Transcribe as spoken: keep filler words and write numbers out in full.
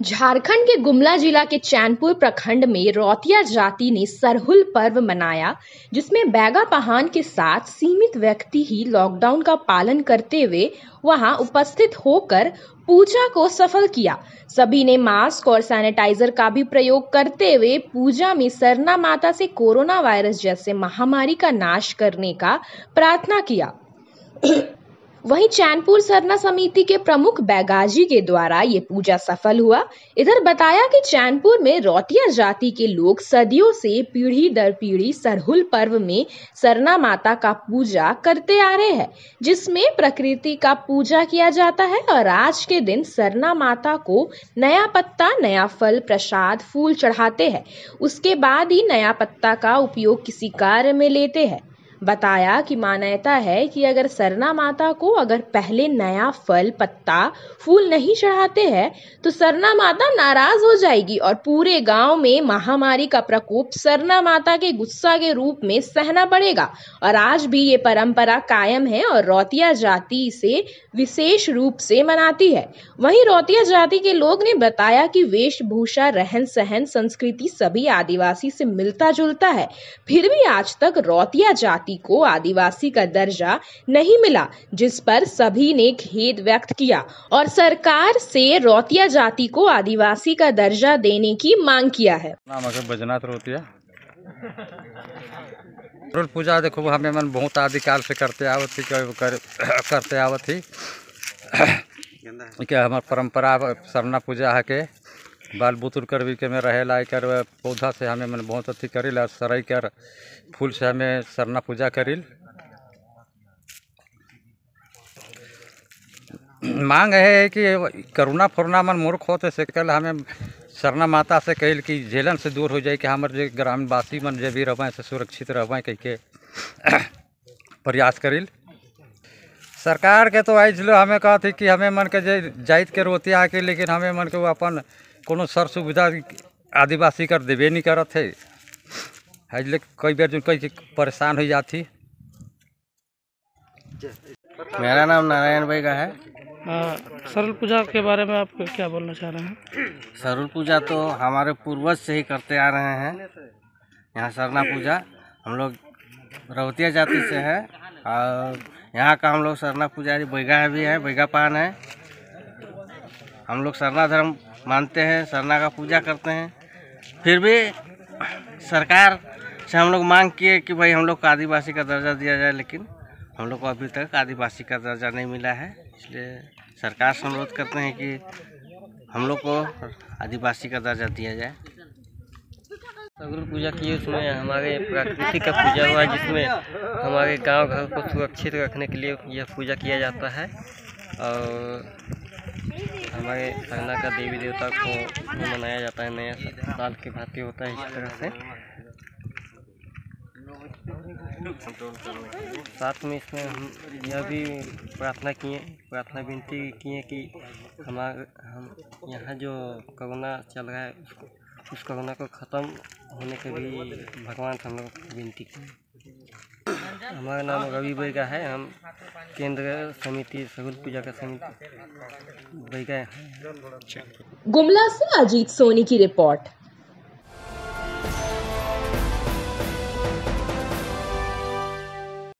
झारखंड के गुमला जिला के चैनपुर प्रखंड में रौतिया जाति ने सरहुल पर्व मनाया, जिसमें बैगा पहान के साथ सीमित व्यक्ति ही लॉकडाउन का पालन करते हुए वहां उपस्थित होकर पूजा को सफल किया। सभी ने मास्क और सैनिटाइजर का भी प्रयोग करते हुए पूजा में सरना माता से कोरोना वायरस जैसे महामारी का नाश करने का प्रार्थना किया। वहीं चैनपुर सरना समिति के प्रमुख बैगाजी के द्वारा ये पूजा सफल हुआ। इधर बताया कि चैनपुर में रौतिया जाति के लोग सदियों से पीढ़ी दर पीढ़ी सरहुल पर्व में सरना माता का पूजा करते आ रहे हैं, जिसमें प्रकृति का पूजा किया जाता है और आज के दिन सरना माता को नया पत्ता, नया फल, प्रसाद, फूल चढ़ाते हैं। उसके बाद ही नया पत्ता का उपयोग किसी कार्य में लेते हैं। बताया कि मान्यता है कि अगर सरना माता को अगर पहले नया फल, पत्ता, फूल नहीं चढ़ाते हैं तो सरना माता नाराज हो जाएगी और पूरे गांव में महामारी का प्रकोप सरना माता के गुस्सा के रूप में सहना पड़ेगा। और आज भी ये परंपरा कायम है और रौतिया जाति इसे विशेष रूप से मनाती है। वहीं रौतिया जाति के लोग ने बताया कि वेशभूषा, रहन सहन, संस्कृति सभी आदिवासी से मिलता जुलता है, फिर भी आज तक रौतिया जाति को आदिवासी का दर्जा नहीं मिला, जिस पर सभी ने खेद व्यक्त किया और सरकार से रौतिया जाति को आदिवासी का दर्जा देने की मांग किया है। नाम है बैजनाथ रौतिया। सरहुल पूजा देखो हमें मन बहुत आदिकाल से करते आवत थी कर, करते आवत थी क्या हमार परंपरा सरना पूजा है के बाल बुतुर कर भी के में रहे ला कर पौधा से हमें मन बहुत अथी करिल और सराई कर फूल से हमें सरना पूजा करिल। मांग है कि करुणा फरुणा मन मूर्ख होते से कल हमें सरना माता से कहल कि झेलन से दूर हो जाए कि हमारे जो ग्रामीणवासी मन जो भी रह से सुरक्षित रह कह के प्रयास करिल। सरकार के तो आज लो हमें कहा थी कि हमें मन के जाइत के रोतिया के, लेकिन हमें मन के वो अपन कोनो सर सुविधा आदिवासी कर देवे नहीं करत है। हजले कई बार जो कई परेशान हो जाती। मेरा नाम नारायण बैगा है। सरहुल पूजा के बारे में आप क्या बोलना चाह रहे हैं? सरहुल पूजा तो हमारे पूर्वज से ही करते आ रहे हैं। यहाँ सरना पूजा हम लोग रौतिया जाति से है और यहाँ का हम लोग सरना पुजारी बैगा भी है, बैगा पान है। हम लोग सरना धर्म मानते हैं, सरना का पूजा करते हैं। फिर भी सरकार से हम लोग मांग किए कि भाई हम लोग को आदिवासी का दर्जा दिया जाए, लेकिन हम लोग को अभी तक आदिवासी का दर्जा नहीं मिला है। इसलिए सरकार से अनुरोध करते हैं कि हम लोग को आदिवासी का दर्जा दिया जाए। सरहुल पूजा की उसमें हमारे प्रकृति का पूजा हुआ, जिसमें हमारे गांव घर को सुरक्षित रखने के लिए यह पूजा किया जाता है और हमारे सरना का देवी देवता को मनाया जाता है। नया साल के भांति होता है इस तरह से। साथ में इसमें हम यह भी प्रार्थना किए प्रार्थना विनती किए कि हमारे हम यहाँ जो कोरोना चल रहा है उसको उस कोरोना को ख़त्म होने के भी भगवान से हम लोग विनती की। हमारा नाम रवि बैगा है। हम केंद्र समिति सरहुल पूजा का समिति बैगा है। गुमला से अजीत सोनी की रिपोर्ट।